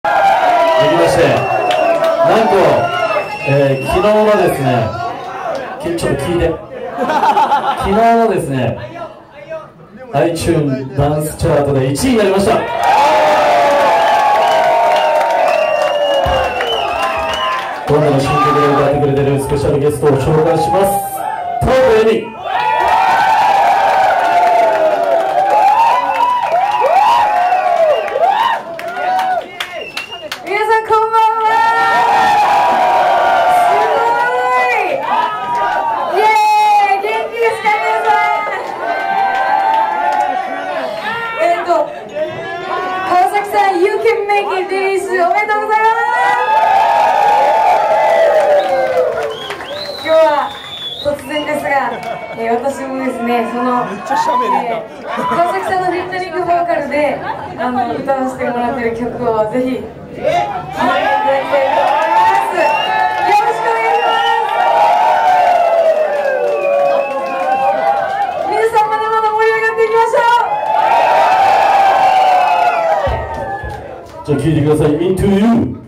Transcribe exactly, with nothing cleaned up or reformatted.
できまして、なんと、えー、昨日のですね、ちょっと聞いて、昨日のですね、iTunes ダンスチャートでいちいになりました。今度の新曲で歌ってくれてるスペシャルゲストを紹介します。多和田えみ。 突然ですが、えー、私もですね、その、えー、川崎さんのフィットリングボーカルであの歌わせてもらってる曲をぜひ聴いていただきたいと思います。よろしくお願いします。皆さんまだまだ盛り上がっていきましょう。 じゃあ聴いてください。 Into You。